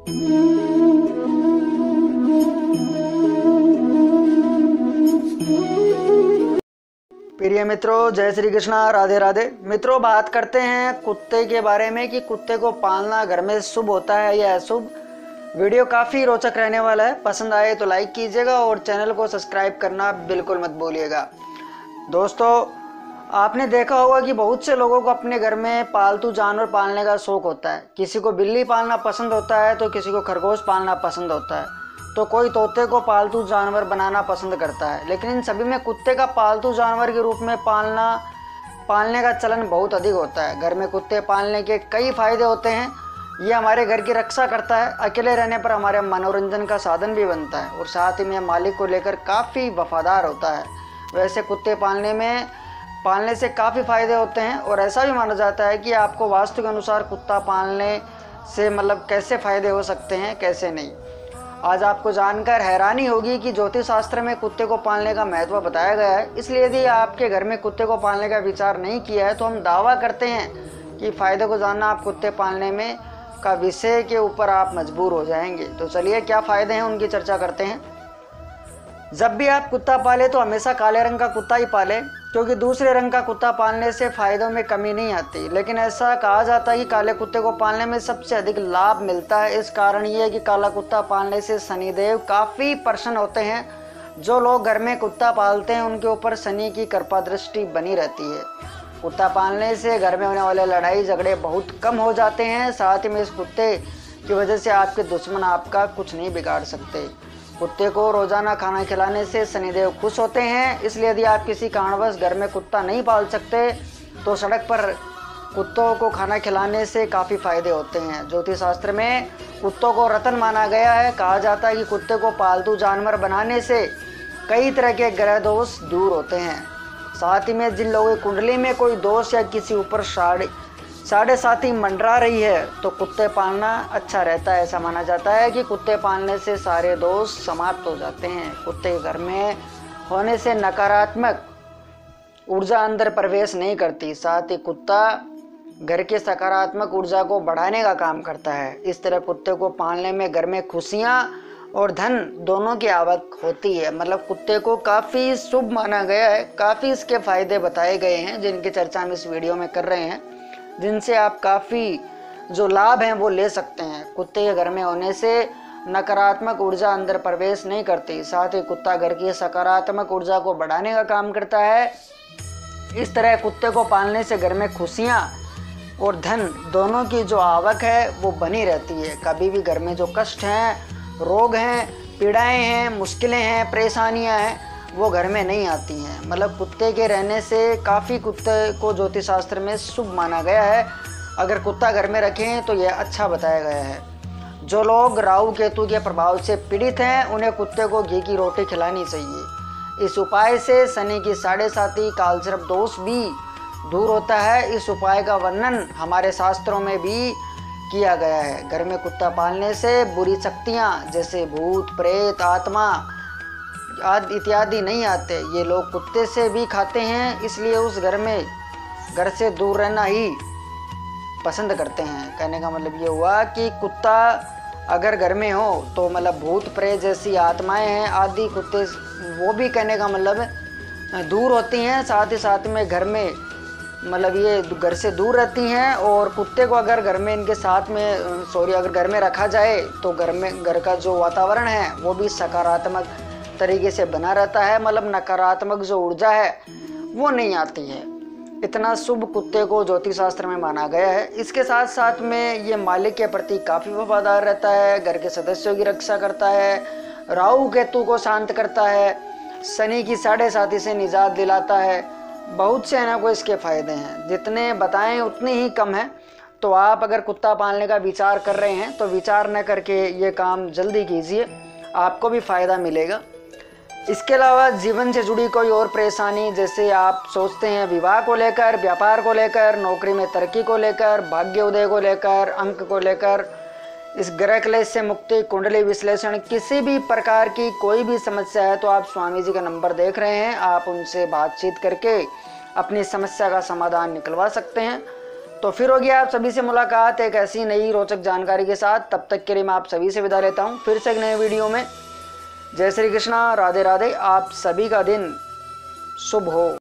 प्रिय मित्रों, जय श्री कृष्णा, राधे राधे। मित्रों, बात करते हैं कुत्ते के बारे में कि कुत्ते को पालना घर में शुभ होता है या अशुभ। वीडियो काफ़ी रोचक रहने वाला है। पसंद आए तो लाइक कीजिएगा और चैनल को सब्सक्राइब करना बिल्कुल मत भूलिएगा। दोस्तों, आपने देखा होगा कि बहुत से लोगों को अपने घर में पालतू जानवर पालने का शौक होता है। किसी को बिल्ली पालना पसंद होता है तो किसी को खरगोश पालना पसंद होता है, तो कोई तोते को पालतू जानवर बनाना पसंद करता है। लेकिन इन सभी में कुत्ते का पालतू जानवर के रूप में पालने का चलन बहुत अधिक होता है। घर में कुत्ते पालने के कई फायदे होते हैं। ये हमारे घर की रक्षा करता है, अकेले रहने पर हमारे मनोरंजन का साधन भी बनता है और साथ ही में मालिक को लेकर काफ़ी वफादार होता है। वैसे कुत्ते पालने से काफ़ी फ़ायदे होते हैं और ऐसा भी माना जाता है कि आपको वास्तु के अनुसार कुत्ता पालने से कैसे फ़ायदे हो सकते हैं, कैसे नहीं। आज आपको जानकर हैरानी होगी कि ज्योतिष शास्त्र में कुत्ते को पालने का महत्व बताया गया है। इसलिए यदि आपके घर में कुत्ते को पालने का विचार नहीं किया है तो हम दावा करते हैं कि फ़ायदे को जानना आप कुत्ते पालने में का विषय के ऊपर आप मजबूर हो जाएंगे। तो चलिए, क्या फ़ायदे हैं उनकी चर्चा करते हैं। जब भी आप कुत्ता पाले तो हमेशा काले रंग का कुत्ता ही पालें, क्योंकि दूसरे रंग का कुत्ता पालने से फ़ायदों में कमी नहीं आती। लेकिन ऐसा कहा जाता है कि काले कुत्ते को पालने में सबसे अधिक लाभ मिलता है। इस कारण ये है कि काला कुत्ता पालने से शनिदेव काफ़ी प्रसन्न होते हैं। जो लोग घर में कुत्ता पालते हैं उनके ऊपर शनि की कृपा दृष्टि बनी रहती है। कुत्ता पालने से घर में होने वाले लड़ाई झगड़े बहुत कम हो जाते हैं। साथ ही में इस कुत्ते की वजह से आपके दुश्मन आपका कुछ नहीं बिगाड़ सकते। कुत्ते को रोज़ाना खाना खिलाने से शनिदेव खुश होते हैं। इसलिए यदि आप किसी कारणवश घर में कुत्ता नहीं पाल सकते तो सड़क पर कुत्तों को खाना खिलाने से काफ़ी फ़ायदे होते हैं। ज्योतिष शास्त्र में कुत्तों को रतन माना गया है। कहा जाता है कि कुत्ते को पालतू जानवर बनाने से कई तरह के ग्रह दोष दूर होते हैं। साथ ही में जिन लोगों की कुंडली में कोई दोष या किसी ऊपर साढ़े साथी मंडरा रही है तो कुत्ते पालना अच्छा रहता है। ऐसा माना जाता है कि कुत्ते पालने से सारे दोष समाप्त हो जाते हैं। कुत्ते घर में होने से नकारात्मक ऊर्जा अंदर प्रवेश नहीं करती। साथ ही कुत्ता घर के सकारात्मक ऊर्जा को बढ़ाने का काम करता है। इस तरह कुत्ते को पालने में घर में खुशियाँ और धन दोनों की आवक होती है। कुत्ते को काफ़ी शुभ माना गया है। काफ़ी इसके फायदे बताए गए हैं जिनकी चर्चा हम इस वीडियो में कर रहे हैं, जिनसे आप काफ़ी जो लाभ हैं वो ले सकते हैं। कुत्ते के घर में होने से नकारात्मक ऊर्जा अंदर प्रवेश नहीं करती। साथ ही कुत्ता घर की सकारात्मक ऊर्जा को बढ़ाने का काम करता है। इस तरह कुत्ते को पालने से घर में खुशियाँ और धन दोनों की जो आवक है वो बनी रहती है। कभी भी घर में जो कष्ट हैं, रोग हैं, पीड़ाएं हैं, मुश्किलें हैं, परेशानियां हैं, वो घर में नहीं आती हैं। कुत्ते के रहने से काफ़ी कुत्ते को ज्योतिष शास्त्र में शुभ माना गया है। अगर कुत्ता घर में रखें तो यह अच्छा बताया गया है। जो लोग राहु केतु के प्रभाव से पीड़ित हैं उन्हें कुत्ते को घी की रोटी खिलानी चाहिए। इस उपाय से शनि की साढ़े साती कालसर्प दोष भी दूर होता है। इस उपाय का वर्णन हमारे शास्त्रों में भी किया गया है। घर में कुत्ता पालने से बुरी शक्तियाँ जैसे भूत, प्रेत, आत्मा आदि इत्यादि नहीं आते। ये लोग कुत्ते से भी खाते हैं, इसलिए उस घर से दूर रहना ही पसंद करते हैं। कहने का मतलब ये हुआ कि कुत्ता अगर घर में हो तो भूत प्रेत जैसी आत्माएं हैं आदि कुत्ते वो भी कहने का दूर होती हैं। साथ में घर में ये घर से दूर रहती हैं। और कुत्ते को अगर घर में इनके साथ में अगर घर में रखा जाए तो घर का जो वातावरण है वो भी सकारात्मक तरीके से बना रहता है। नकारात्मक जो ऊर्जा है वो नहीं आती है। इतना शुभ कुत्ते को ज्योतिष शास्त्र में माना गया है। इसके साथ साथ में ये मालिक के प्रति काफ़ी वफादार रहता है, घर के सदस्यों की रक्षा करता है, राहु केतु को शांत करता है, शनि की साढ़े साती से निजात दिलाता है। बहुत से को इसके फ़ायदे हैं, जितने बताएं उतने ही कम है। तो आप अगर कुत्ता पालने का विचार कर रहे हैं तो विचार न करके ये काम जल्दी कीजिए, आपको भी फ़ायदा मिलेगा। इसके अलावा जीवन से जुड़ी कोई और परेशानी, जैसे आप सोचते हैं विवाह को लेकर, व्यापार को लेकर, नौकरी में तरक्की को लेकर, भाग्य उदय को लेकर, अंक को लेकर, इस ग्रह क्लेश से मुक्ति, कुंडली विश्लेषण, किसी भी प्रकार की कोई भी समस्या है तो आप स्वामी जी का नंबर देख रहे हैं, आप उनसे बातचीत करके अपनी समस्या का समाधान निकलवा सकते हैं। तो फिर होगी आप सभी से मुलाकात एक ऐसी नई रोचक जानकारी के साथ। तब तक के लिए मैं आप सभी से विदा लेता हूँ, फिर से एक नए वीडियो में। जय श्री कृष्णा, राधे राधे। आप सभी का दिन शुभ हो।